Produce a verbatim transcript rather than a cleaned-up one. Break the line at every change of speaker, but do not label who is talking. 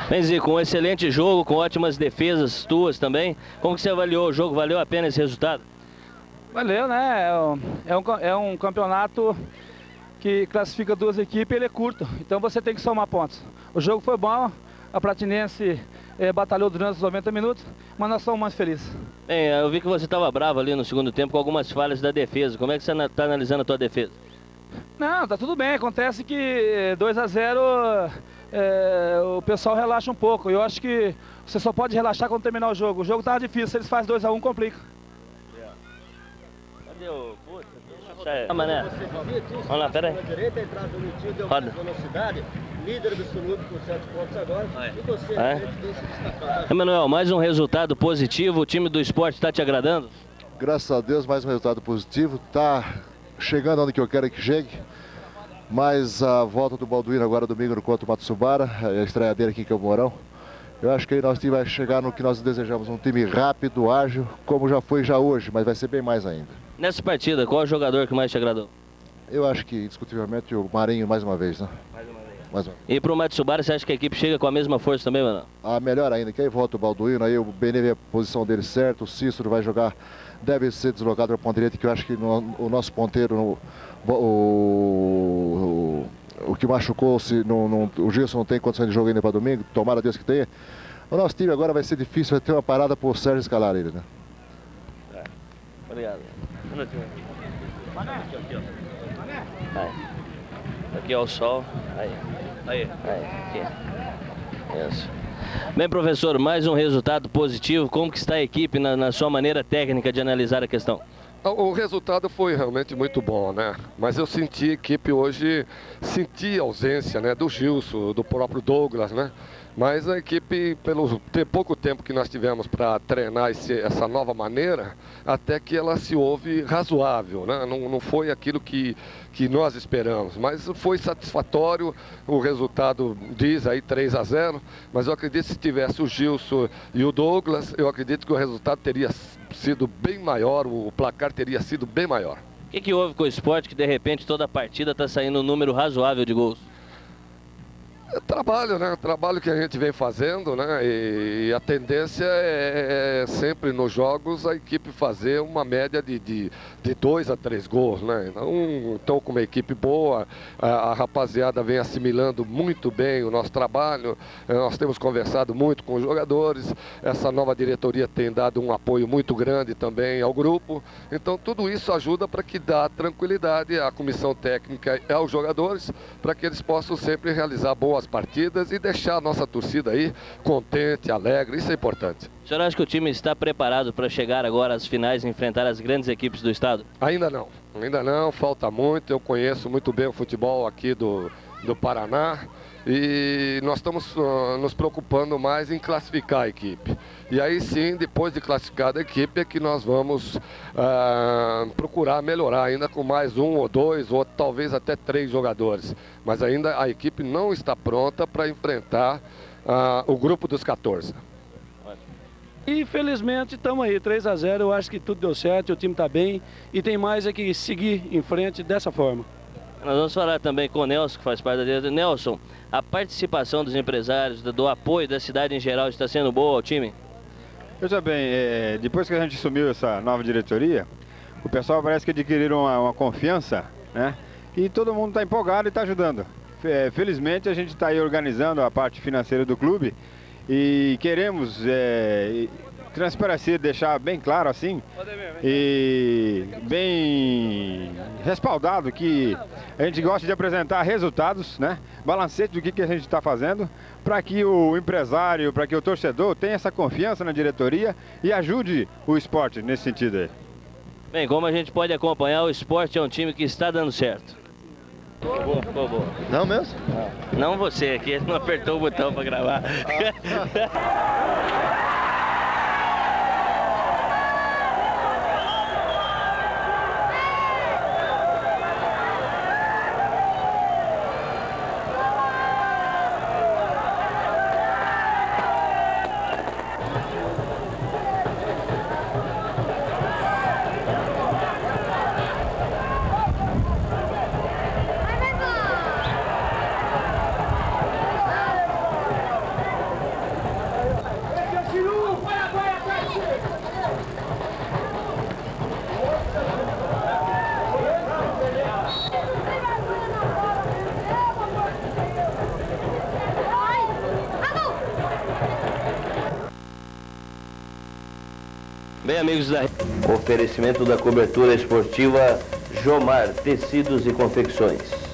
Bem, Zico, um excelente jogo, com ótimas defesas tuas também. Como que você avaliou o jogo? Valeu a pena esse resultado?
Valeu, né? É um, é um, é um campeonato que classifica duas equipes e ele é curto, então você tem que somar pontos. O jogo foi bom, a Pratinense é, batalhou durante os noventa minutos, mas nós somos mais felizes.
Bem, eu vi que você estava bravo ali no segundo tempo com algumas falhas da defesa. Como é que você está analisando a tua defesa?
Não, tá tudo bem. Acontece que dois a zero é, o pessoal relaxa um pouco. Eu acho que você só pode relaxar quando terminar o jogo. O jogo tá difícil, se eles fazem dois a um, complica.
Cadê o... Ah, mané. Vamos lá, pera aí.
Direita, entrada do Nitinho, deu
Roda.
mais velocidade, líder absoluto com sete pontos agora.
Vai.
E você,
É.
tem se destacar.
Emanuel, mais um resultado positivo. O time do esporte está te agradando?
Graças a Deus, mais um resultado positivo. Tá chegando onde que eu quero que chegue. Mas a volta do Balduino agora domingo no contra o Matsubara, a estreia dele aqui em Campo Mourão. Eu acho que aí nosso time vai chegar no que nós desejamos, um time rápido, ágil, como já foi já hoje, mas vai ser bem mais ainda.
Nessa partida, qual é o jogador que mais te agradou?
Eu acho que, indiscutivelmente, o Marinho mais uma vez, né?
Mais uma vez.
Mais uma.
E pro Matsubara, você acha que a equipe chega com a mesma força também, mano?
Ah, melhor ainda, que aí volta o Balduino, aí o Benê vê a posição dele certo, o Cícero vai jogar, deve ser deslocado para a ponta direita, que eu acho que no, o nosso ponteiro, no, o, o, o que machucou-se, o Gilson não tem condição de jogo ainda para domingo, tomara Deus que tenha. O nosso time agora vai ser difícil, vai ter uma parada para o Sérgio escalar ele, né?
É. Obrigado. Aqui, aqui, ó. Aí. Aqui é o sol. Aí. Aí. Aí. Aqui. Isso. Bem, professor, mais um resultado positivo. Como que está a equipe na, na sua maneira técnica de analisar a questão?
O resultado foi realmente muito bom, né? Mas eu senti a equipe hoje, senti a ausência, né, do Gilson, do próprio Douglas, né? Mas a equipe, pelo pouco tempo que nós tivemos para treinar esse, essa nova maneira, até que ela se ouve razoável, né? Não, não foi aquilo que, que nós esperamos, mas foi satisfatório. O resultado diz aí três a zero, mas eu acredito que se tivesse o Gilson e o Douglas, eu acredito que o resultado teria sido bem maior, o placar teria sido bem maior.
O que, que houve com o esporte que de repente toda a partida está saindo um número razoável de gols?
É trabalho, né? Trabalho que a gente vem fazendo, né? E a tendência é, é sempre nos jogos a equipe fazer uma média de, de, de dois a três gols, né? Então, então com uma equipe boa, a, a rapaziada vem assimilando muito bem o nosso trabalho. Nós temos conversado muito com os jogadores. Essa nova diretoria tem dado um apoio muito grande também ao grupo. Então tudo isso ajuda para que dá tranquilidade à comissão técnica e aos jogadores, para que eles possam sempre realizar boas partidas e deixar a nossa torcida aí contente, alegre, isso é importante.
O senhor acha que o time está preparado para chegar agora às finais e enfrentar as grandes equipes do estado?
Ainda não, ainda não, falta muito. Eu conheço muito bem o futebol aqui do, do Paraná e nós estamos uh, nos preocupando mais em classificar a equipe. E aí sim, depois de classificada a equipe, é que nós vamos uh, procurar melhorar ainda com mais um ou dois, ou talvez até três jogadores. Mas ainda a equipe não está pronta para enfrentar uh, o grupo dos quatorze.
Infelizmente estamos aí, três a zero, eu acho que tudo deu certo, o time está bem e tem mais é que seguir em frente dessa forma.
Nós vamos falar também com o Nelson, que faz parte da direção. Nelson, a participação dos empresários, do, do apoio da cidade em geral, está sendo boa ao time?
Veja bem, é, depois que a gente assumiu essa nova diretoria, o pessoal parece que adquiriram uma, uma confiança, né? E todo mundo está empolgado e está ajudando. É, felizmente a gente está aí organizando a parte financeira do clube e queremos é, transparecer, deixar bem claro assim e bem respaldado que a gente gosta de apresentar resultados, né? Balancete do que, que a gente está fazendo, para que o empresário, para que o torcedor tenha essa confiança na diretoria e ajude o esporte nesse sentido aí.
Bem, como a gente pode acompanhar, o esporte é um time que está dando certo. Ficou boa, ficou boa.
Não mesmo?
Não você, que ele não apertou o botão para gravar. Bem, amigos da oferecimento da cobertura esportiva Jomar Tecidos e Confecções.